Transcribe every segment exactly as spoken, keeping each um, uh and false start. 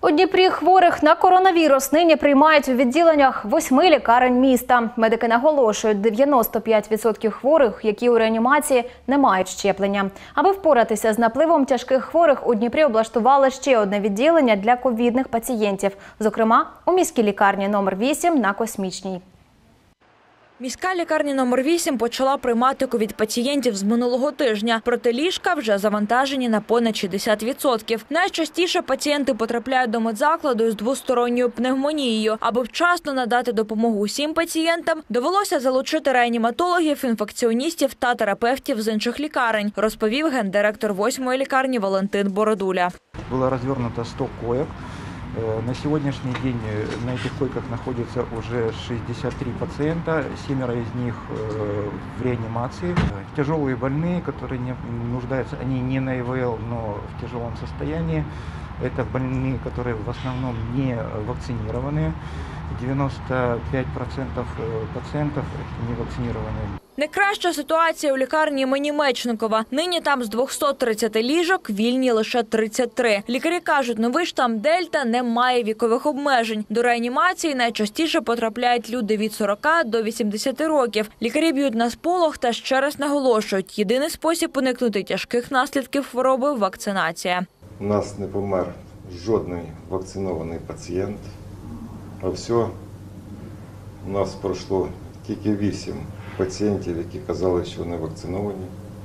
У Дніпрі хворих на коронавірус нині приймають у відділеннях восьми лікарень міста. Медики наголошують, дев'яносто п'ять відсотків хворих, які у реанімації, не мають щеплення. Аби впоратися з напливом тяжких хворих, у Дніпрі облаштували ще одне відділення для ковідних пацієнтів. Зокрема, у міській лікарні номер вісім на Космічній. Міська лікарня номер вісім почала приймати ковід-пацієнтів з минулого тижня. Проте ліжка вже завантажені на понад шістдесят відсотків. Найчастіше пацієнти потрапляють до медзакладу з двосторонньою пневмонією. Аби вчасно надати допомогу усім пацієнтам, довелося залучити реаніматологів, інфекціоністів та терапевтів з інших лікарень, розповів гендиректор восьмої лікарні Валентин Бородуля. Було розгорнуто сто коек. На сегодняшний день на этих койках находится уже шестьдесят три пациента, семеро из них в реанимации. Тяжелые больные, которые не нуждаются, они не на ИВЛ, но в тяжелом состоянии. Это больные, которые в основном не вакцинированные. девяносто пять процентов пациентов не вакцинированные. Найкраща ситуація у лікарні імені Мечникова. Нині там з двохсот тридцяти ліжок вільні лише тридцять три. Лікарі кажуть, новий штам Дельта не має вікових обмежень. До реанімації найчастіше потрапляють люди від сорока до вісімдесяти років. Лікарі б'ють на сполох та ще раз наголошують, єдиний спосіб уникнути тяжких наслідків хвороби – вакцинація. У нас не помер жодний вакцинований пацієнт, а все, у нас пройшло тільки вісім пацієнтів, які казали, що вони вакциновані.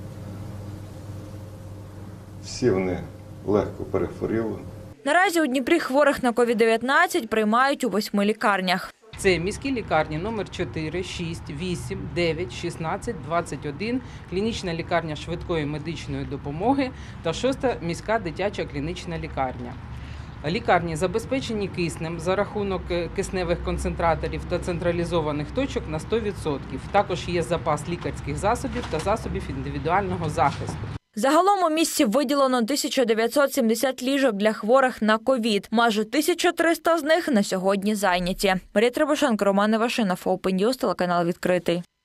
Всі вони легко перехворіли. Наразі у Дніпрі хворих на ковід дев'ятнадцять приймають у восьми лікарнях. Це міські лікарні номер чотири, шість, вісім, дев'ять, шістнадцять, двадцять один, клінічна лікарня швидкої медичної допомоги та шоста міська дитяча клінічна лікарня. Лікарні забезпечені киснем за рахунок кисневих концентраторів та централізованих точок на сто відсотків. Також є запас лікарських засобів та засобів індивідуального захисту. Загалом у місті виділено тисячу дев'ятсот сімдесят ліжок для хворих на ковід. Майже тисяча триста з них на сьогодні зайняті. Марія Требушенко, Роман Івашинов, Open News, телеканал «Відкритий».